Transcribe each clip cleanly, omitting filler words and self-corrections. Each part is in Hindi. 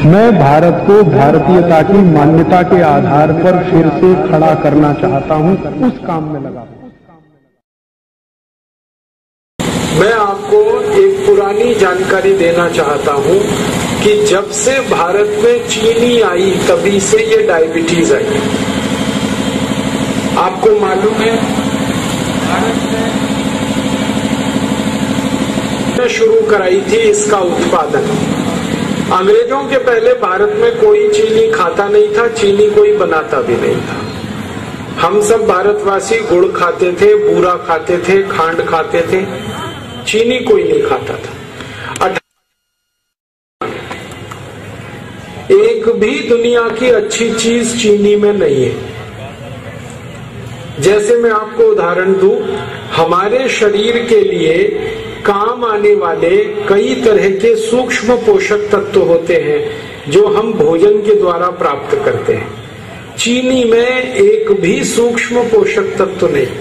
मैं भारत को भारतीयता की मान्यता के आधार पर फिर से खड़ा करना चाहता हूं, उस काम में लगा। मैं आपको एक पुरानी जानकारी देना चाहता हूं कि जब से भारत में चीनी आई तभी से ये डायबिटीज आई। आपको मालूम है भारत ने शुरू कराई थी इसका उत्पादन। अंग्रेजों के पहले भारत में कोई चीनी खाता नहीं था, चीनी कोई बनाता भी नहीं था। हम सब भारतवासी गुड़ खाते थे, बूरा खाते थे, खांड खाते थे, चीनी कोई नहीं खाता था। एक भी दुनिया की अच्छी चीज चीनी में नहीं है। जैसे मैं आपको उदाहरण दूं, हमारे शरीर के लिए काम आने वाले कई तरह के सूक्ष्म पोषक तत्व होते हैं जो हम भोजन के द्वारा प्राप्त करते हैं। चीनी में एक भी सूक्ष्म पोषक तत्व नहीं है,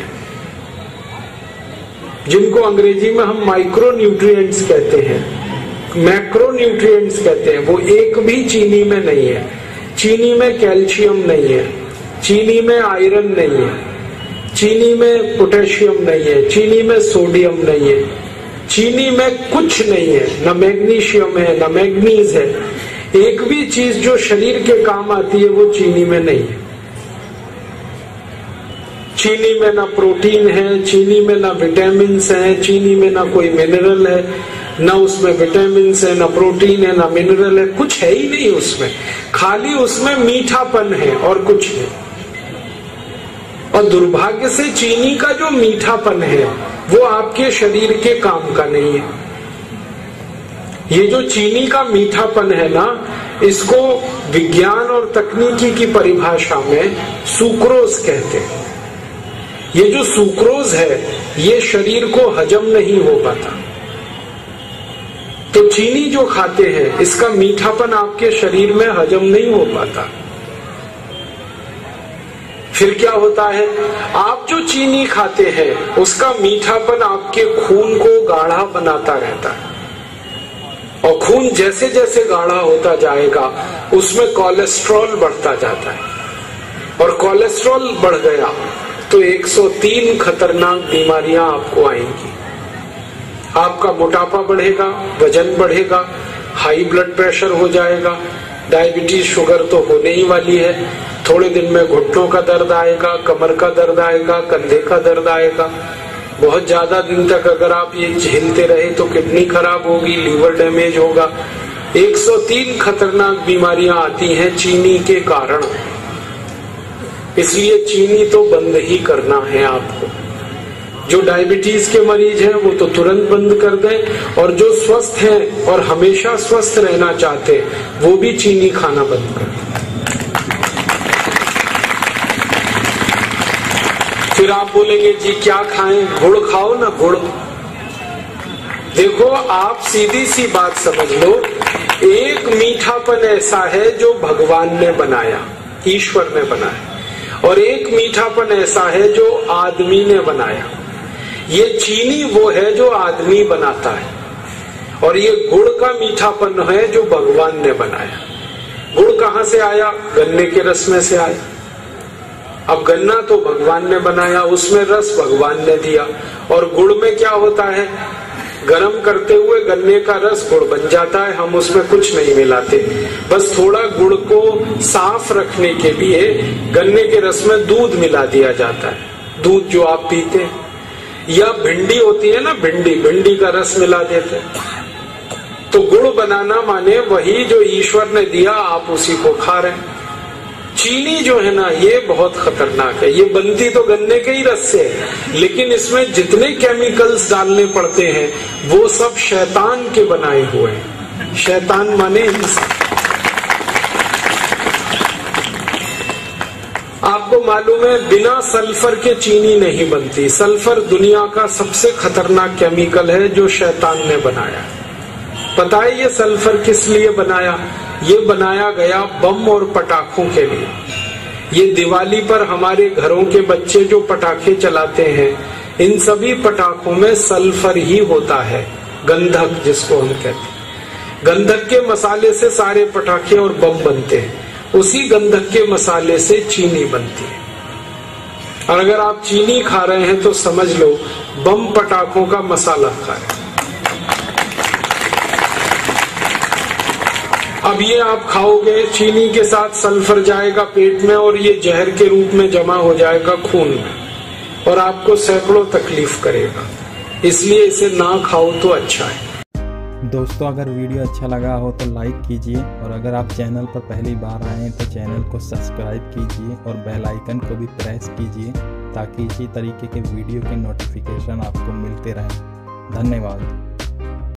जिनको अंग्रेजी में हम माइक्रो न्यूट्रिएंट्स कहते हैं, मैक्रो न्यूट्रिएंट्स कहते हैं, वो एक भी चीनी में नहीं है। चीनी में कैल्शियम नहीं है, चीनी में आयरन नहीं है, चीनी में पोटेशियम नहीं है, चीनी में सोडियम नहीं है, चीनी में कुछ नहीं है, न मैग्नीशियम है, न मैग्नीज है। एक भी चीज जो शरीर के काम आती है वो चीनी में नहीं है। चीनी में ना प्रोटीन है, चीनी में ना विटामिन है, चीनी में ना कोई मिनरल है, ना उसमें विटामिन है, ना प्रोटीन है, ना मिनरल है, कुछ है ही नहीं उसमें। खाली उसमें मीठापन है और कुछ नहीं। और दुर्भाग्य से चीनी का जो मीठापन है वो आपके शरीर के काम का नहीं है। ये जो चीनी का मीठापन है ना, इसको विज्ञान और तकनीकी की परिभाषा में सुक्रोज कहते हैं। ये जो सुक्रोज है ये शरीर को हजम नहीं हो पाता। तो चीनी जो खाते हैं इसका मीठापन आपके शरीर में हजम नहीं हो पाता। फिर क्या होता है, आप जो चीनी खाते हैं उसका मीठापन आपके खून को गाढ़ा बनाता रहता है, और खून जैसे जैसे गाढ़ा होता जाएगा उसमें कोलेस्ट्रॉल बढ़ता जाता है, और कोलेस्ट्रॉल बढ़ गया तो 103 खतरनाक बीमारियां आपको आएंगी। आपका मोटापा बढ़ेगा, वजन बढ़ेगा, हाई ब्लड प्रेशर हो जाएगा, डायबिटीज शुगर तो होने ही वाली है। थोड़े दिन में घुटनों का दर्द आएगा, कमर का दर्द आएगा, कंधे का दर्द आएगा। बहुत ज्यादा दिन तक अगर आप ये झेलते रहे तो किडनी खराब होगी, लीवर डैमेज होगा। 103 खतरनाक बीमारियां आती हैं चीनी के कारण। इसलिए चीनी तो बंद ही करना है आपको। जो डायबिटीज के मरीज हैं वो तो तुरंत बंद कर दें, और जो स्वस्थ हैं और हमेशा स्वस्थ रहना चाहते हैं वो भी चीनी खाना बंद कर दें। फिर आप बोलेंगे जी क्या खाएं, गुड़ खाओ ना, गुड़। देखो आप सीधी सी बात समझ लो, एक मीठापन ऐसा है जो भगवान ने बनाया, ईश्वर ने बनाया, और एक मीठापन ऐसा है जो आदमी ने बनाया। ये चीनी वो है जो आदमी बनाता है, और ये गुड़ का मीठापन है जो भगवान ने बनाया। गुड़ कहां से आया? गन्ने के रस में से आया। अब गन्ना तो भगवान ने बनाया, उसमें रस भगवान ने दिया, और गुड़ में क्या होता है, गरम करते हुए गन्ने का रस गुड़ बन जाता है। हम उसमें कुछ नहीं मिलाते, बस थोड़ा गुड़ को साफ रखने के लिए गन्ने के रस में दूध मिला दिया जाता है, दूध जो आप पीते हैं। या भिंडी होती है ना, भिंडी का रस मिला देते हैं। तो गुड़ बनाना माने वही जो ईश्वर ने दिया, आप उसी को खा रहे हैं। चीनी जो है ना ये बहुत खतरनाक है। ये बनती तो गन्ने के ही रस से है, लेकिन इसमें जितने केमिकल्स डालने पड़ते हैं वो सब शैतान के बनाए हुए हैं। शैतान माने इंसान। आपको मालूम है बिना सल्फर के चीनी नहीं बनती। सल्फर दुनिया का सबसे खतरनाक केमिकल है जो शैतान ने बनाया। पता है ये सल्फर किस लिए बनाया? ये बनाया गया बम और पटाखों के लिए। ये दिवाली पर हमारे घरों के बच्चे जो पटाखे चलाते हैं, इन सभी पटाखों में सल्फर ही होता है, गंधक जिसको हम कहते हैं। गंधक के मसाले से सारे पटाखे और बम बनते हैं, उसी गंधक के मसाले से चीनी बनती है। और अगर आप चीनी खा रहे हैं तो समझ लो बम पटाखों का मसाला खा रहे हैं। अब ये आप खाओगे, चीनी के साथ सल्फर जाएगा पेट में और ये जहर के रूप में जमा हो जाएगा खून में और आपको सैकड़ों तकलीफ करेगा। इसलिए इसे ना खाओ तो अच्छा है। दोस्तों, अगर वीडियो अच्छा लगा हो तो लाइक कीजिए और अगर आप चैनल पर पहली बार आए हैं तो चैनल को सब्सक्राइब कीजिए और बेल आइकन को भी प्रेस कीजिए ताकि इसी तरीके के वीडियो के नोटिफिकेशन आपको मिलते रहें। धन्यवाद।